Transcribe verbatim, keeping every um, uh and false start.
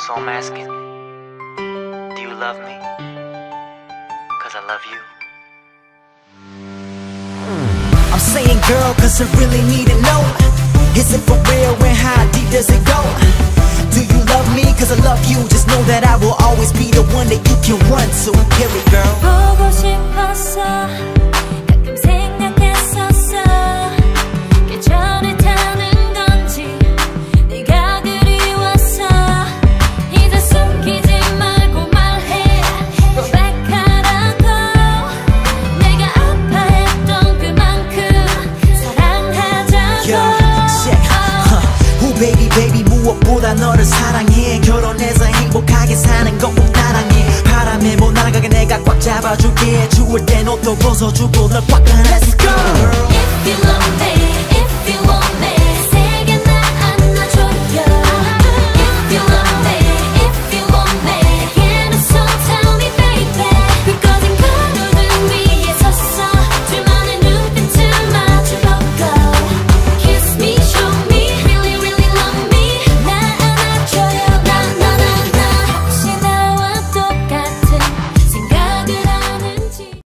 So I'm asking, do you love me? Cause I love you. I'm saying girl cause I really need to know, is it for real and how deep does it go? Do you love me cause I love you? Just know that I will always be the one that you can run to. Hear it girl. 보고 싶었어 가끔 생각했었어 계절을 타는 건지 네가 그리웠어 이제 숨기지 말고 말해 고백하라고 내가 아파했던 그만큼 사랑하자고. Yo, check. Huh. Ooh, baby, baby, 무엇보다 너를 사랑해. 결혼해서 행복하게 사는 건 꼭 나랑해. 바람에 못 날아가게 내가 꽉 잡아줄게. 추울 땐 옷도 벗어주고 널 꽉 안아. Let's go. If you love me